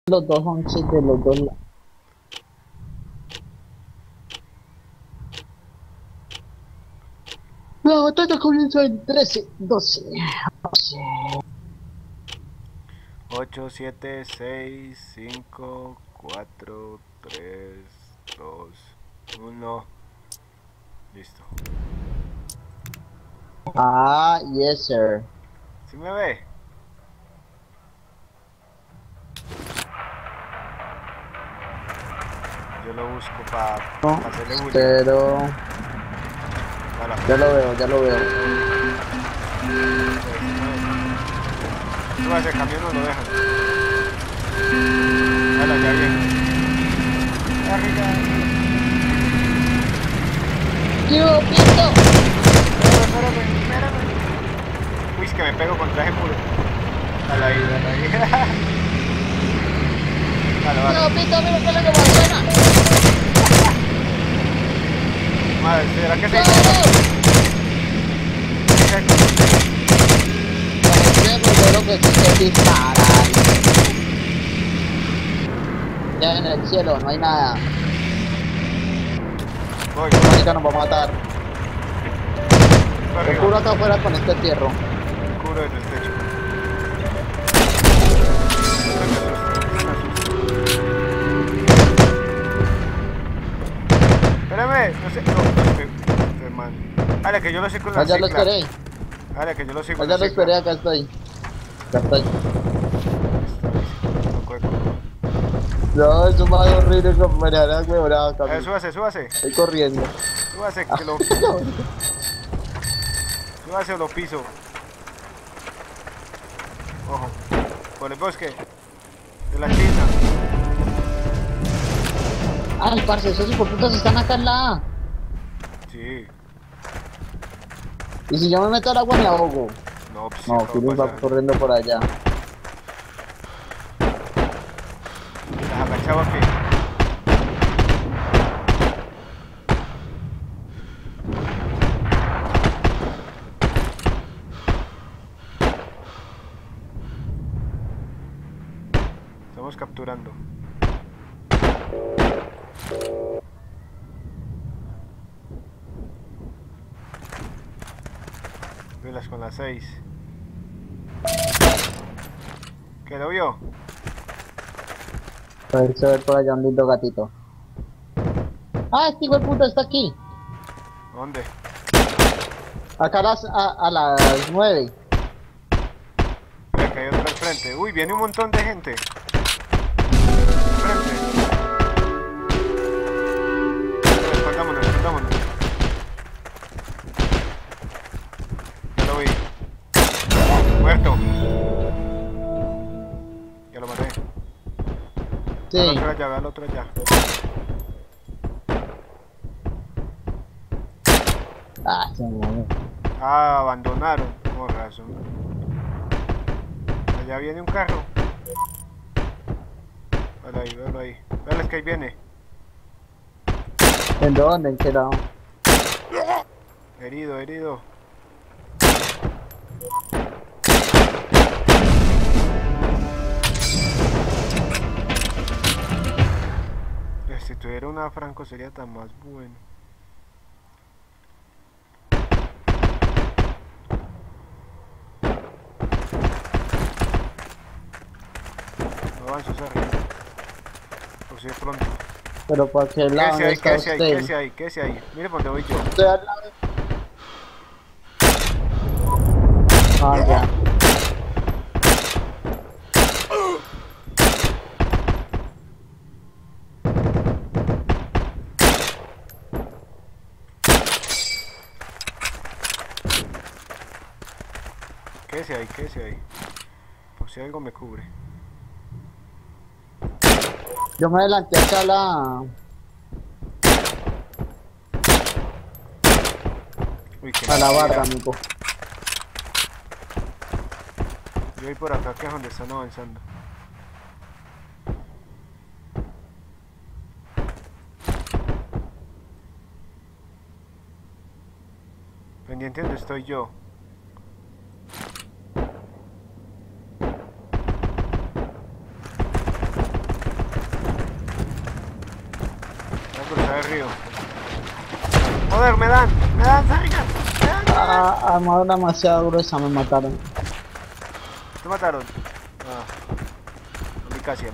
Los dos 11 de los dos lados. La batalla comienza en 13, 12, 11. 8, 7, 6, 5, 4, 3, 2, 1. Listo. Ah, yes, sir. ¿Sí me ve? Yo lo busco para hacerle bullying. Pero Para ya lo veo, ya lo veo. Tú vas el camión no lo dejan. Hala, ya viene. Arriba. ¡Yo, Pito! Espérame. Uy, es que me pego con traje puro. Dale ahí. Vale. ¡Yo, Pito, mira que es lo que más suena! Madre, ¿será que se...? Yo creo que sí que disparar. Ya en el cielo, no hay nada. Voy. Marica nos va a matar. Te curo acá afuera con este fierro. Curo desde el techo. Espérame, no sé, no, man. Dale, que yo lo sé con la Allá lo cicla. esperé. Dale, que yo lo sé con Allá la lo cicla. esperé, acá estoy. Acá estoy. No cueco. No, eso es más horrible que me hará huevonada, cabrón. Súbase. Estoy corriendo. Súbase, que lo... Súbase o lo piso. Ojo. Por el bosque. De la China. Ay, parce, esos hipoputas están acá en la A. Sí. Y si yo me meto al agua me ahogo. No, pues sí, No, acabo de Philip va pasar. corriendo por allá. ¿Estás agachado aquí? Estamos capturando. Velas con las 6. ¿Qué lo vio? A ver, se ve por allá un lindo gatito. Ah, este hijo de puta está aquí. ¿Dónde? Acá a las 9. Mira que hay otro al frente. Uy, viene un montón de gente. Frente. Escondámonos. Ya lo vi. Muerto. Ya lo maté. Sí. Ve al otro allá. Ah, se me movió. Ah, abandonaron. Con razón. Allá viene un carro. Véalo ahí. Dale, es que ahí viene. ¿En dónde? ¿En qué lado? Herido. Si tuviera una Franco sería tan más bueno. No avanzo, Sarri. Por si de pronto. Pero ¿para qué lado? ¿Dónde está usted? Quédese ahí. Mire por donde voy yo. Estoy al lado. Ah, ya. Quédese ahí. Por si algo me cubre. Yo me adelanté acá a la... Uy, qué a la mentira. barra, amigo. Yo voy por acá, que es donde están avanzando. Pendiente donde estoy yo. cruzar el río. Joder, me dan, Sarrigan, me dan. Armaron demasiado gruesa, me mataron. ¿Te mataron? Ah, a mí casi.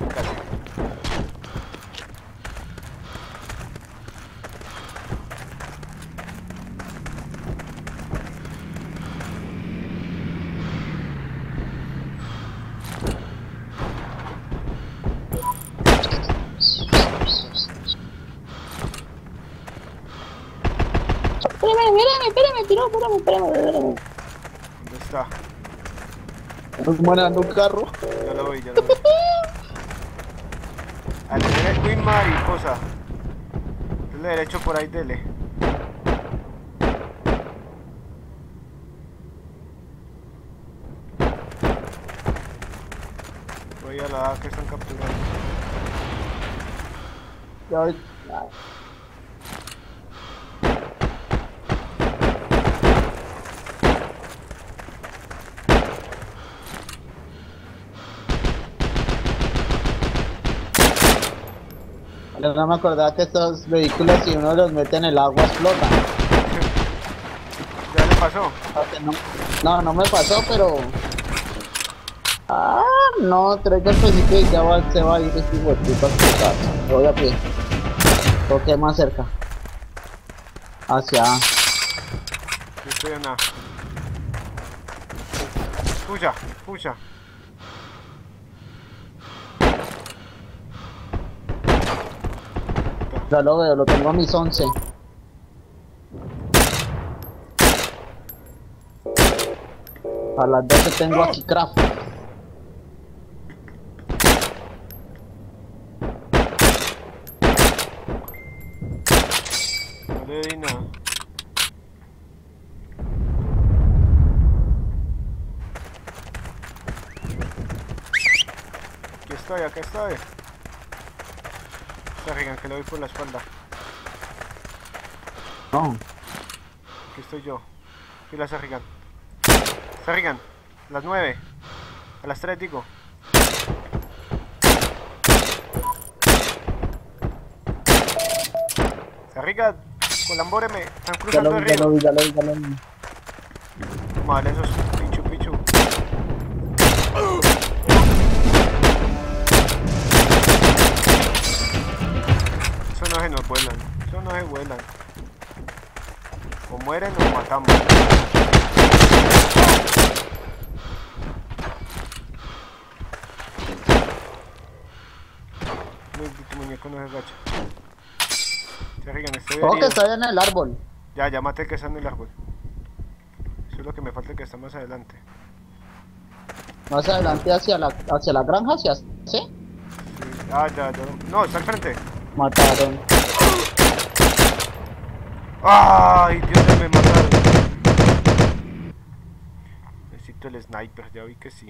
Espérame. ¿Dónde está? Nos mandan un carro. Ya lo vi. Al tener Queen Mariposa. Dele derecho por ahí, dele. Voy a la A que están capturando. Ya voy. Yo no me acordaba que estos vehículos, si uno los mete en el agua, explotan. ¿Ya le pasó? No me pasó, pero... no, creo que al principio ya se va a ir este huequito a explotar. Me voy a pie. Toque más cerca. Hacia A. Yo estoy en A. Pucha. Ya lo veo, lo tengo a mis 11. A las 12 tengo aquí craft. No le di nada. Aquí estoy. Sarrigan, que le doy por la espalda. No. Aquí estoy yo. Fila Sarrigan. Sarrigan, a las 9. A las 3 digo. Sarrigan, colambóreme. Están cruzando el río. Ya lo vi. Madre, esos pichu. Eso no se vuelan. O mueren o matamos. Tu muñeco no se agacha. Sarrigan, estoy herido. Que está en el árbol. Ya maté el que está en el árbol. Eso es lo que me falta, que está más adelante. Más adelante hacia la granja, ¿sí? Sí. Ya. No, está al frente. Mataron. ¡Ay, Dios mío, me mataron! Necesito el sniper, ya vi que sí.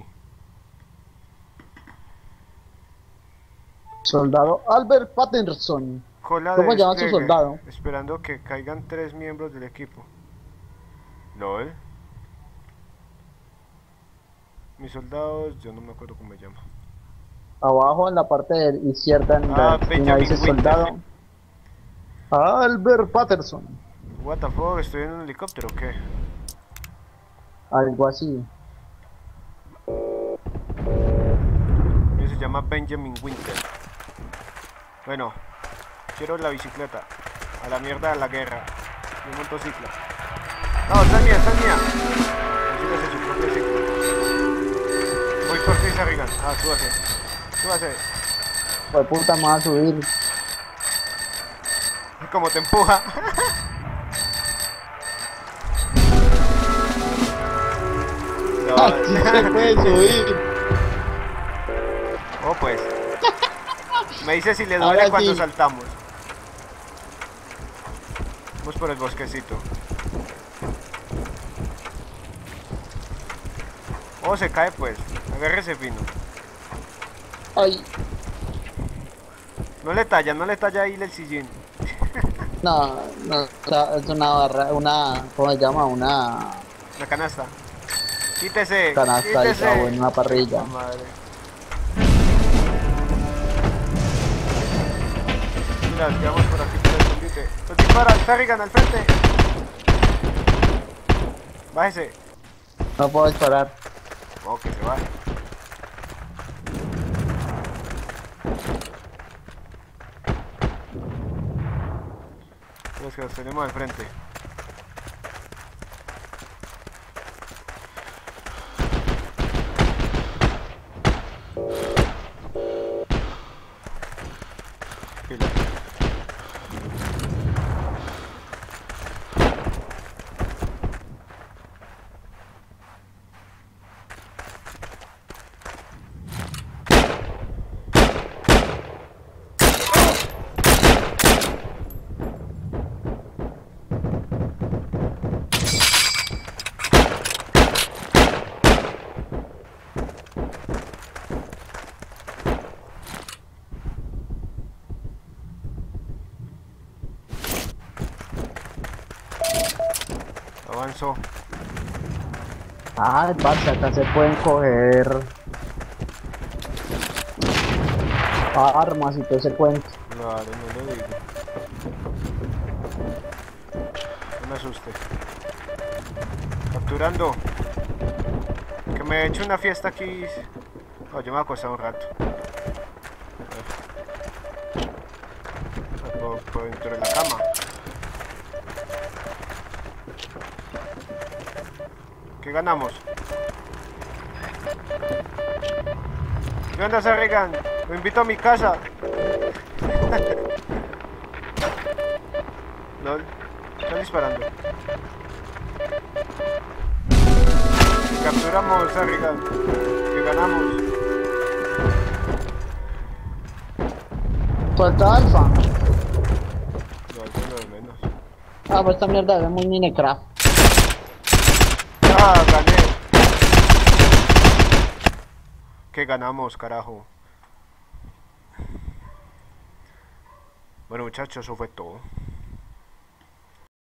Soldado Albert Patterson. Cola ¿Cómo de llama su despliegue, soldado? esperando que caigan 3 miembros del equipo. LOL. Mis soldados, yo no me acuerdo cómo me llama. Abajo en la parte izquierda en la esquina Benjamin dice Winter. soldado Albert Patterson. What the fuck, ¿estoy en un helicóptero o qué? Algo así. Se llama Benjamin Winter. Bueno, quiero la bicicleta. A la mierda de la guerra. Mi motociclo. No, esta es mía. Consíguese su propio ciclo. Voy por ti, Sarrigan. Súbase. Pues puta, me va a subir. Como te empuja. Aquí se puede subir. Oh, pues. Me dice si le duele Ahora cuando sí. saltamos. Vamos por el bosquecito. Oh, se cae pues. Agárrese fino. Ay, No le talla ahí el sillín. no, o sea, es una barra, ¿cómo se llama? Una La canasta. Quítese. canasta y en una parrilla. Puta madre. Mira, quedamos por aquí por el dispara, está Regan al frente. Bájese. No puedo disparar. Oh, que se baje. Los que los tenemos al frente. Pila. Avanzó. Ah, parce, acá se pueden coger armas y todo ese cuento. Claro, no lo digo. No me asuste. Capturando. Que me he hecho una fiesta aquí. Oh, yo me voy a acostar un rato. Por dentro de la cama. ¿Qué ganamos? ¿Dónde se Regan? Lo invito a mi casa. LOL. Están disparando. Capturamos a Regan. Que ganamos. Suelta alfa. No, eso es lo de menos. Ah, pues esta mierda es muy Minecraft. ¡Ah, gané! ¿Qué ganamos, carajo? Bueno, muchachos, eso fue todo.